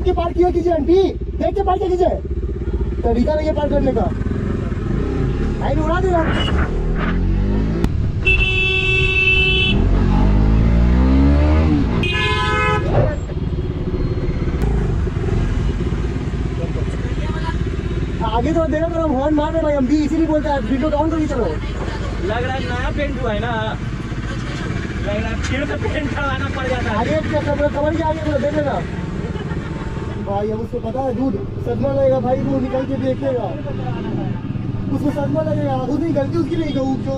के पार किया कीजिए आंटी, देख के पार किया कीजिए, तरीका नहीं है पार करने का, लाइन उड़ा देगा। आगे तो देखो करो, हॉर्न मार रहे भाई, हम भी इसीलिए बोलते हैं विंडो डाउन करके चलो। लग रहा है नया पेंट हुआ है ना, लग रहा है फिर से पेंट करवाना पड़ जाता है। आगे क्या कवर के आगे देख लेना भाई, हम उसको पता है दूध सदमा लगेगा भाई, वो निकल के देखेगा, उसको सदमा लगेगा, उसकी गलती उसकी नहीं कहूँ जो।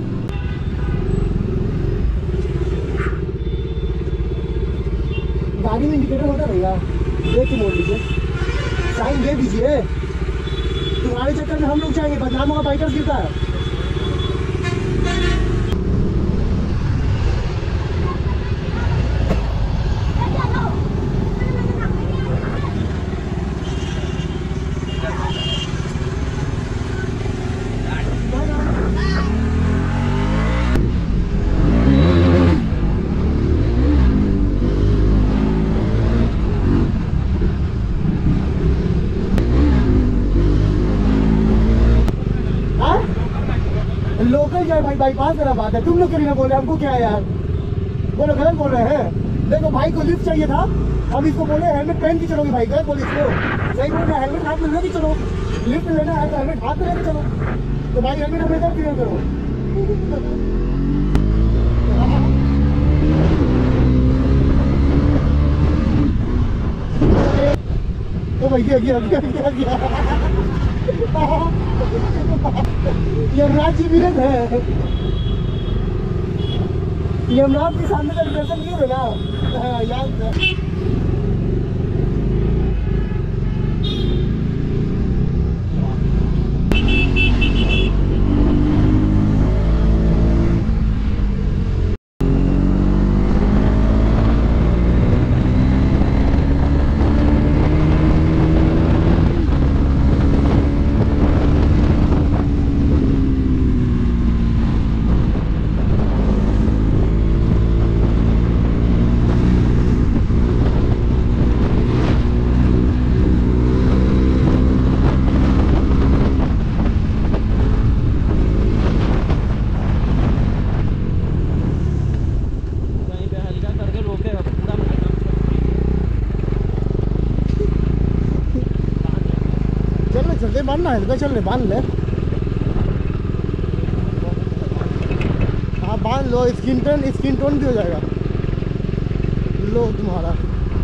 गाड़ी में इंडिकेटर होता रहेगा, देख के मोड़ लीजिए, साइन दे दीजिए, तुम्हारे चक्कर में हम लोग जाएंगे, बदनाम होगा, बाइकर्स गिरता है। लोकल जाए भाई, बाईपास वाला बात है, तुम लोग क्यों ना बोले, हमको क्या है यार, बोलो गलत बोल रहे हैं। देखो भाई को लिफ्ट चाहिए था, हम इसको बोले हेलमेट पहन के चलोगे भाई, गलत बोले इसको, सही बोल रहे हैं, हेलमेट हाथ में लेके चलो, लिफ्ट लेना है तो हेलमेट हाथ में लेके चलो, तो भाई हेलमेट हमेशा क्लियर करो। तो भैया गया यमराज जी विरत है, यमराज के सामने का दर्शन किए ना, हाँ याद है। बांधना है, चल बांध ले, हाँ बांध लो, स्किन टोन भी हो जाएगा, लो तुम्हारा।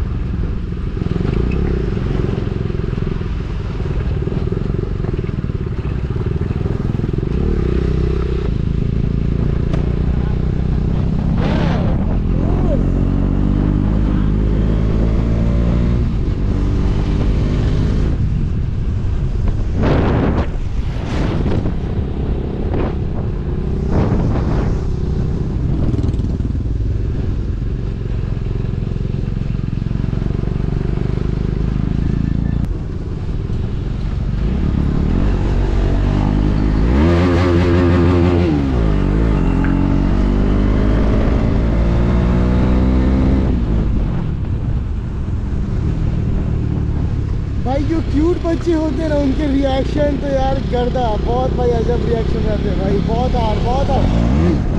भाई जो क्यूट बच्चे होते हैं ना, उनके रिएक्शन तो यार गर्दा, बहुत भाई अजब रिएक्शन रहते हैं भाई, बहुत हार।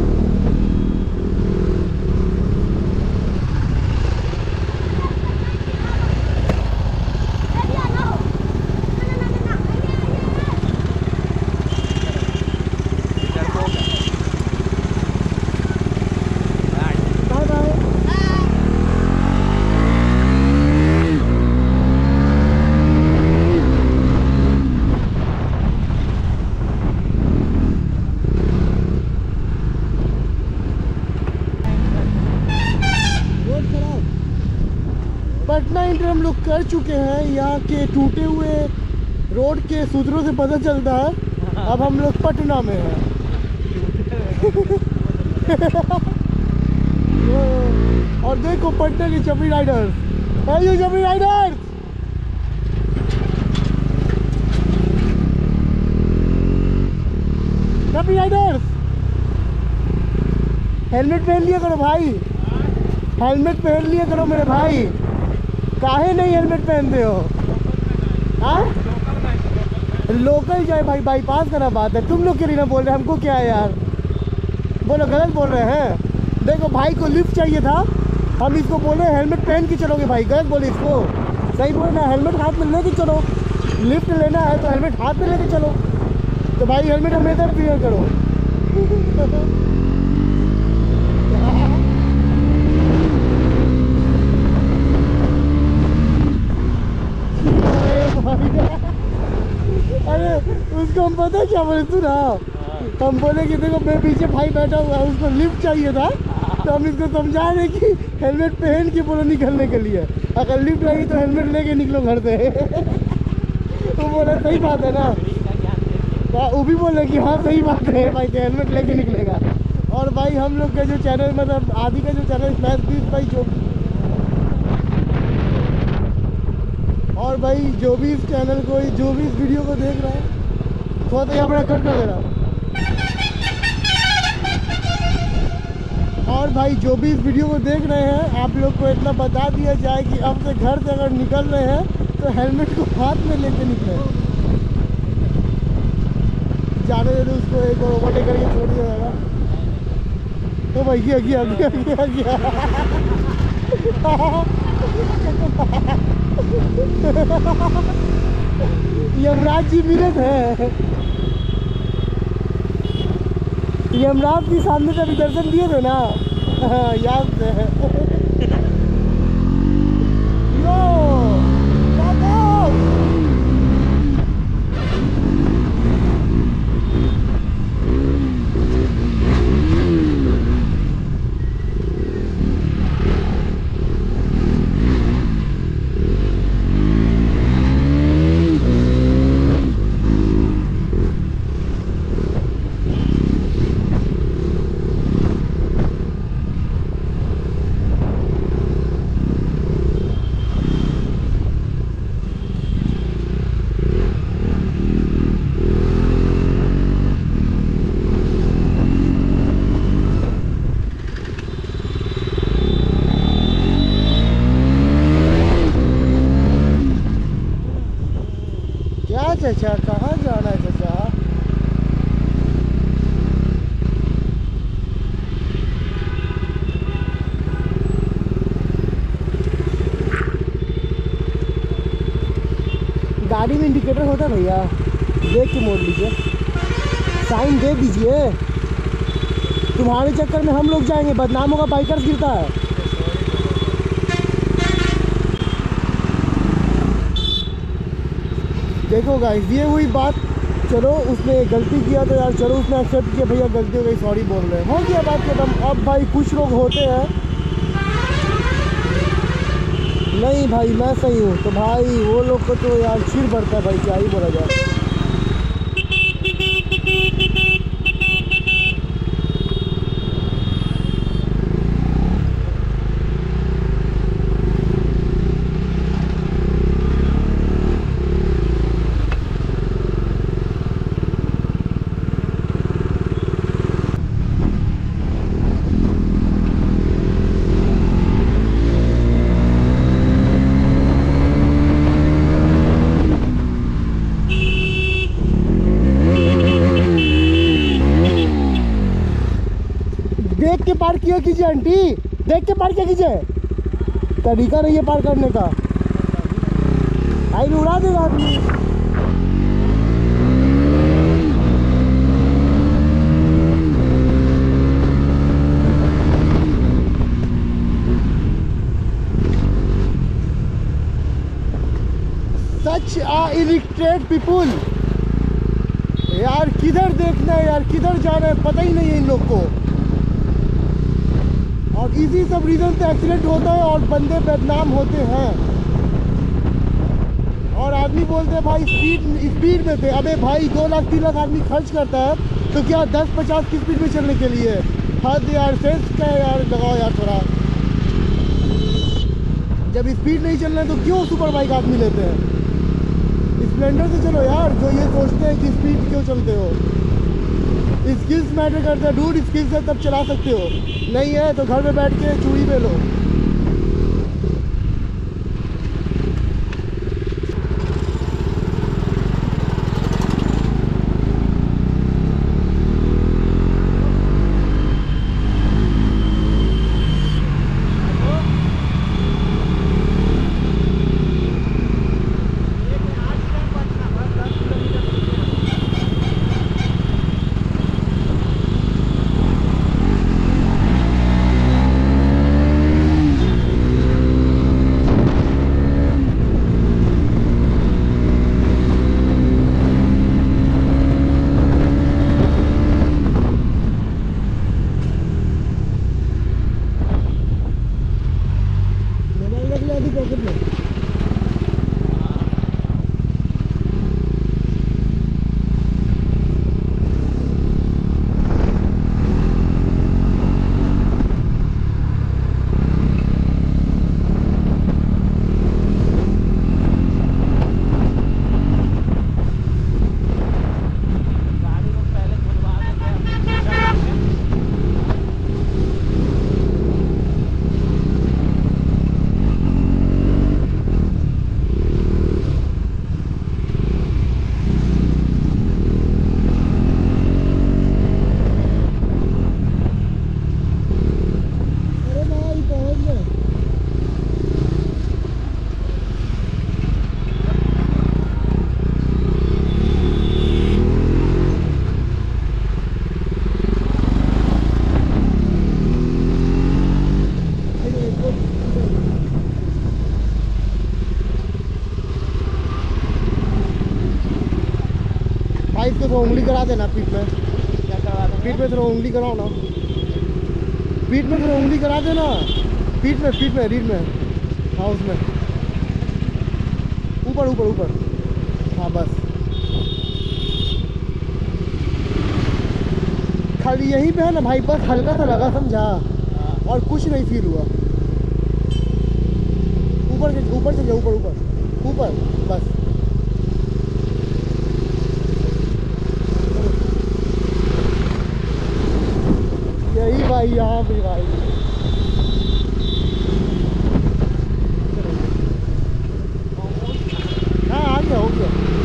पटना इंटर हम लोग कर चुके हैं, यहाँ के टूटे हुए रोड के सूत्रों से पता चलता है अब हम लोग पटना में हैं। और देखो पटना के चपड़ी राइडर्स, ये चपड़ी राइडर्स, चपड़ी राइडर्स, हेलमेट पहन लिया करो भाई, हेलमेट पहन लिया करो मेरे भाई, काहे नहीं हेलमेट पहनते हो? हाँ, लोकल जो है भाई, बाईपास का ना बात है, तुम लोग के लिए ना बोल रहे, हमको क्या है यार? बोलो, गलत बोल रहे हैं? देखो भाई को लिफ्ट चाहिए था, हम इसको बोले हेलमेट पहन के चलोगे भाई, गलत बोले इसको। सही बोले ना, हेलमेट हाथ में लेके चलो, लिफ्ट लेना है तो हेलमेट हाथ में लेके चलो। तो भाई हेलमेट हमेशा प्रियर करो। अरे उसको हम पता क्या बोले, तू ना, हम बोले कि देखो मैं पीछे भाई बैठा हुआ है, उसको लिफ्ट चाहिए था, तो हम इसको समझा रहे कि हेलमेट पहन के बोलो निकलने के लिए, अगर लिफ्ट लगी तो हेलमेट लेके निकलो घर से। तो बोला सही बात है ना, वो भी बोले कि हाँ सही बात है भाई, हेलमेट लेके निकलेगा। और भाई हम लोग का जो चैनल, मतलब आदि का जो चैनल स्मैश बीस भाई, और भाई जो भी इस चैनल को, जो भी इस वीडियो को देख रहा है, थोड़ा सा यहाँ बड़ा कट कर दे रहा। और भाई जो भी इस वीडियो को देख रहे हैं, आप लोग को इतना बता दिया जाए कि अब से घर से अगर निकल रहे हैं तो हेलमेट को हाथ में लेके निकले। जाने दे, उसको एक बार ओवरटेक करके छोड़ दिया जाएगा। तो भाई गया गया गया गया गया। यमराज जी मिले थे, यमराज के सामने से अभी दर्शन दिए थे ना, याद है। यो चाचा, कहाँ जाना है चाचा? गाड़ी में इंडिकेटर होता है भैया, देख के मोड़ लीजिए, साइन दे दीजिए। तुम्हारे चक्कर में हम लोग जाएंगे, बदनाम होगा, बाइकर्स गिरता है। देखो गाइस, ये हुई बात। चलो उसने गलती किया तो यार चलो उसने एक्सेप्ट किया, भैया गलती हो गई, सॉरी बोल रहे हैं, हो गया बात खत्म। अब भाई कुछ लोग होते हैं, नहीं भाई मैं सही हूँ, तो भाई वो लोग को तो यार चिढ़ बढ़ता है भाई, क्या ही बोला जाए। देख के पार किया कीजिए आंटी, देख के पार किया कीजिए, तरीका नहीं है पार करने का, आई उड़ा देगा आदमी। सच इलिटरेट पीपुल, यार किधर देखना है यार, किधर जाना है पता ही नहीं है इन लोग को, और इसी सब रीज़न से एक्सीडेंट होता है और बंदे बदनाम होते हैं। और आदमी बोलते हैं भाई स्पीड में थे, अबे भाई 2 लाख 3 लाख आदमी खर्च करता है तो क्या 10-50 की स्पीड में चलने के लिए? हद यार, सेंस क्या है यार, लगाओ यार थोड़ा। जब स्पीड नहीं चलना है तो क्यों सुपर बाइक आदमी लेते हैं? स्प्लेंडर से चलो यार, जो ये सोचते हैं कि स्पीड क्यों चलते हो। स्किल्स मैटर करता है डूड, स्किल्स है तब चला सकते हो, नहीं है तो घर में बैठ के चूड़ी पे लो। गाड़ी पॉकेट में। गाड़ी को पहले खुलवा देंगे। अरे भाई पहुंच गए। भाई इसको तो उंगली करा देना पीठ में। क्या करवा देंगे? पीठ में थोड़ा उंगली कराओ ना। पीठ में थोड़ा उंगली करा देना। पीठ में रीढ़ में। हाँ उसमें ऊपर ऊपर ऊपर। हाँ बस खाली यहीं पे है ना भाई, बस हल्का सा लगा समझा, और कुछ नहीं फील हुआ। ऊपर से ऊपर ऊपर बस। यही भाई यहाँ पे भाई। हाँ आ गया, हो गया।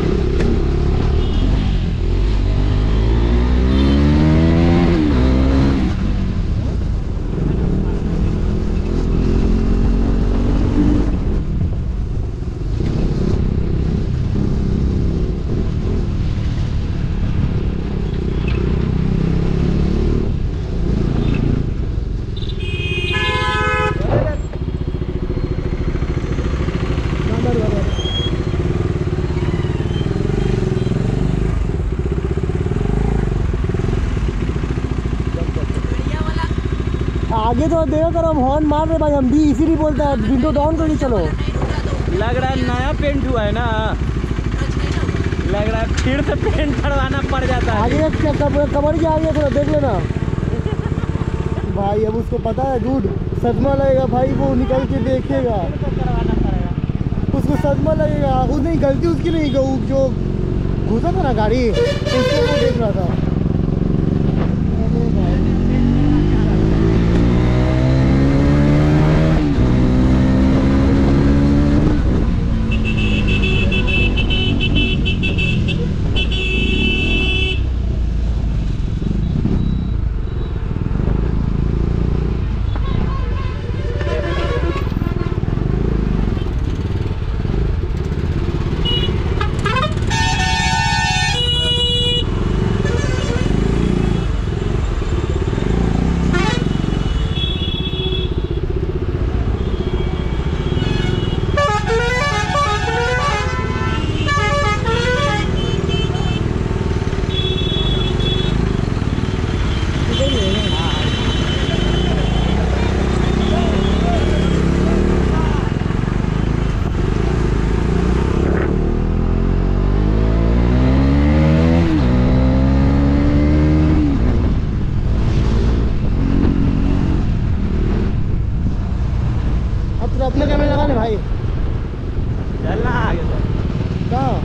आगे तो देखो करो, हम हॉर्न मार रहे भाई, हम भी इसीलिए बोलता है विंडो डाउन करके चलो। लग रहा है नया पेंट हुआ है ना, लग रहा है फिर से पेंट करवाना पड़ जाता है। आगे कमर के आगे थोड़ा देख लेना भाई। अब उसको पता है डूड, सदमा लगेगा भाई, वो निकल के देखेगा, फिर से करवाना पड़ेगा। उसको सदमा लगेगा। उसने गलती उसकी नहीं, जो घुसा था ना गाड़ी, उसको वो देख रहा था। अपने कैमरे लगा ले भाई। चलना आगे तो कहाँ?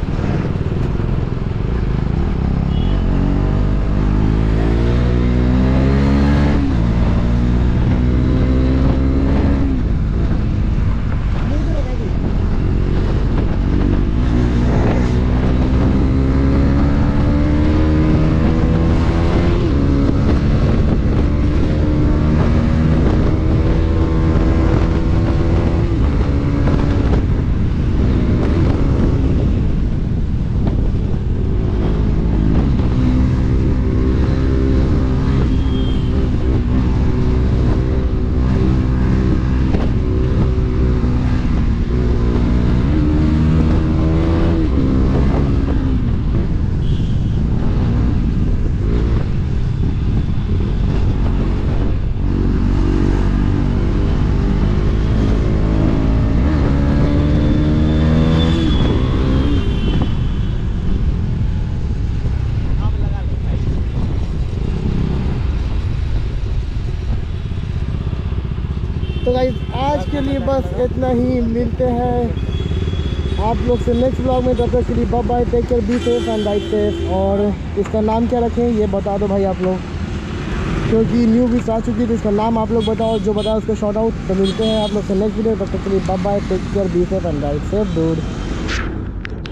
आज के लिए बस इतना ही, मिलते हैं आप लोग से नेक्स्ट ब्लॉग में। तब तक के लिए bye bye, take care, be safe and ride safe. और इसका नाम क्या रखें ये बता दो भाई आप लोग, क्योंकि न्यू भी आ चुकी है तो इसका नाम आप लोग बताओ, जो बताओ उसको शॉर्ट आउट। तो मिलते हैं आप लोग से नेक्स्ट वीडियो, तब तक के लिए bye bye, take care, be safe and ride safe dude.